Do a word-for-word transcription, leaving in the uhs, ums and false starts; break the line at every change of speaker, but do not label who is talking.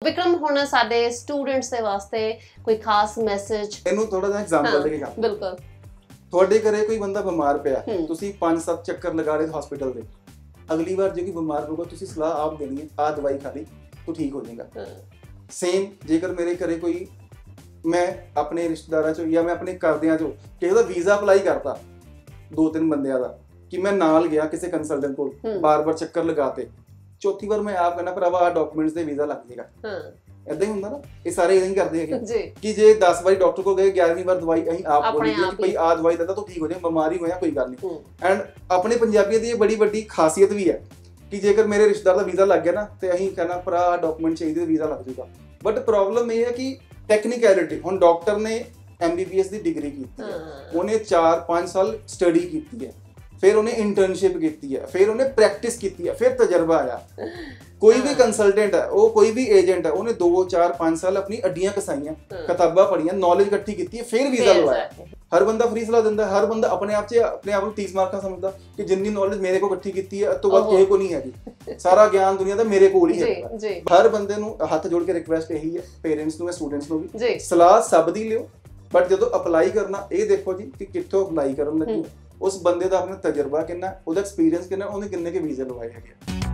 ਵਿਕਰਮ ਹੁਣ ਸਾਡੇ ਸਟੂਡੈਂਟਸ ਦੇ ਵਾਸਤੇ ਕੋਈ ਖਾਸ ਮੈਸੇਜ?
ਇਹਨੂੰ ਥੋੜਾ ਜਿਹਾ ਐਗਜ਼ਾਮਪਲ ਦੇ ਕੇ ਗੱਲ।
ਬਿਲਕੁਲ।
ਤੁਹਾਡੇ ਘਰੇ ਕੋਈ ਬੰਦਾ ਬਿਮਾਰ ਪਿਆ, ਤੁਸੀਂ ਪੰਜ ਸੱਤ ਚੱਕਰ ਲਗਾ ਰਹੇ ਹਸਪੀਟਲ ਦੇ, ਅਗਲੀ ਵਾਰ ਜੇ ਕੋਈ ਬਿਮਾਰ ਹੋਊਗਾ ਤੁਸੀਂ ਸਲਾਹ ਆਪ ਦੇਣੀ ਹੈ, ਆ ਦਵਾਈ ਖਾ ਲਈ ਤੂੰ ਠੀਕ ਹੋ ਜਾਏਗਾ। ਸੇਮ ਜੇਕਰ ਮੇਰੇ ਘਰੇ ਕੋਈ, ਮੈਂ ਆਪਣੇ ਰਿਸ਼ਤੇਦਾਰਾਂ ਚੋਂ ਜਾਂ ਮੈਂ ਆਪਣੇ ਘਰਦਿਆਂ ਚੋਂ ਕਿਸੇ ਦਾ ਵੀਜ਼ਾ ਅਪਲਾਈ ਕਰਤਾ ਦੋ ਤਿੰਨ ਬੰਦਿਆਂ ਦਾ, ਕਿ ਮੈਂ ਨਾਲ ਗਿਆ ਕਿਸੇ ਕੰਸਲਟੈਂਟ ਕੋਲ, ਬਾਰ-ਬਾਰ ਚੱਕਰ ਲਗਾਤੇ, ਚੌਥੀ ਵਾਰ ਮੈਂ ਆਪ ਕਹਿੰਦਾ ਭਰਾਵਾ ਆ ਡਾਕੂਮੈਂਟਸ ਦੇ ਵੀਜ਼ਾ ਲੱਗ ਜਾਏਗਾ। ਹਾਂ ਏਦਾਂ ਹੀ ਹੁੰਦਾ ਨਾ, ਇਹ ਸਾਰੇ ਇਦਾਂ ਹੀ ਕਰਦੇ ਹੈਗੇ ਕਿ ਜੇ ਦਸ ਵਾਰੀ ਡਾਕਟਰ ਕੋਲ ਗਏ, ਗਿਆਰਵੀਂ ਵਾਰ ਦਵਾਈ ਅਸੀਂ ਆਪ ਬੋਲੀਏ ਕਿ ਭਈ ਆ ਦਵਾਈ ਦਿੰਦਾ ਤੂੰ ਠੀਕ ਹੋ ਜਾਏ, ਬਿਮਾਰੀ ਹੋਇਆ ਕੋਈ ਗੱਲ ਨਹੀਂ। ਐਂਡ ਆਪਣੇ ਪੰਜਾਬੀਆਂ ਦੀ ਇਹ ਬੜੀ ਵੱਡੀ ਖਾਸੀਅਤ ਵੀ ਹੈ ਕਿ ਜੇਕਰ ਮੇਰੇ ਰਿਸ਼ਤੇਦਾਰ ਦਾ ਵੀਜ਼ਾ ਲੱਗ ਗਿਆ ਨਾ ਤੇ ਅਸੀਂ ਕਹਿੰਦਾ ਭਰਾ ਡਾਕੂਮੈਂਟ ਚਾਹੀਦੇ ਵੀਜ਼ਾ ਲੱਗ ਜਾਊਗਾ। ਬਟ ਪ੍ਰੋਬਲਮ ਇਹ ਹੈ ਕਿ ਟੈਕਨੀਕੈਲਿਟੀ, ਹੁਣ ਡਾਕਟਰ ਨੇ ਐਮ ਬੀ ਬੀ ਐਸ ਦੀ ਡਿਗਰੀ ਕੀਤੀ ਹੈ, ਉਹਨੇ ਚਾਰ ਪੰਜ ਸਾਲ ਸਟੱਡੀ ਕੀਤੀ ਹੈ, ਫਿਰ ਉਹਨੇ ਇੰਟਰਨਸ਼ਿਪ ਕੀਤੀ ਹੈ, ਫਿਰ ਉਹਨੇ ਪ੍ਰੈਕਟਿਸ ਕੀਤੀ ਹੈ, ਫਿਰ ਤਜਰਬਾ ਆਇਆ। ਕੋਈ ਵੀ ਕੰਸਲਟੈਂਟ ਹੈ, ਉਹ ਕੋਈ ਵੀ ਏਜੰਟ ਹੈ, ਉਹਨੇ ਦੋ ਚਾਰ ਪੰਜ ਸਾਲ ਆਪਣੀ ਅੱਡੀਆਂ ਕਸਾਈਆਂ, ਕਿਤਾਬਾਂ ਪੜ੍ਹੀਆਂ, ਨੌਲੇਜ ਇਕੱਠੀ ਕੀਤੀ ਹੈ, ਫਿਰ ਵੀਜ਼ਾ ਲਵਾਇਆ। ਹਰ ਬੰਦਾ ਫ੍ਰੀ ਸਲਾਹ ਦਿੰਦਾ, ਹਰ ਬੰਦਾ ਆਪਣੇ ਆਪ 'ਚ ਆਪਣੇ ਆਪ ਨੂੰ ਤੀਸ ਮਾਰਕਾ ਸਮਝਦਾ ਕਿ ਜਿੰਨੀ ਨੌਲੇਜ ਮੇਰੇ ਕੋਲ ਇਕੱਠੀ ਕੀਤੀ ਹੈ, ਇਸ ਤੋਂ ਬਾਅਦ ਕਿਸੇ ਕੋਲ ਨਹੀਂ ਹੈਗੀ, ਸਾਰਾ ਗਿਆਨ ਦੁਨੀਆ ਦਾ ਮੇਰੇ ਕੋਲ ਹੀ ਹੈ। ਹਰ ਬੰਦੇ ਨੂੰ ਹੱਥ ਜੋੜ ਕੇ ਰਿਕਵੈਸਟ ਇਹੀ ਹੈ, ਪੇਰੈਂਟਸ ਨੂੰ, ਸਟੂਡੈਂਟਸ ਨੂੰ ਵੀ, ਸਲਾਹ ਸਭ ਦੀ ਲਿਓ, ਬਟ ਜਦੋਂ ਅਪਲਾਈ ਕਰਨਾ ਇਹ ਦੇਖੋ ਜੀ ਕਿ ਕਿੱਥੋਂ ਅਪਲਾਈ ਕਰਨ ਲੱਗੇ, ਉਸ ਬੰਦੇ ਦਾ ਆਪਣਾ ਤਜਰਬਾ ਕਿੰਨਾ, ਉਹਦਾ ਐਕਸਪੀਰੀਅੰਸ ਕਿੰਨਾ, ਉਹਨੇ ਕਿੰਨੇ ਕੇ ਵੀਜ਼ੇ ਲਵਾਏ ਹੈਗੇ।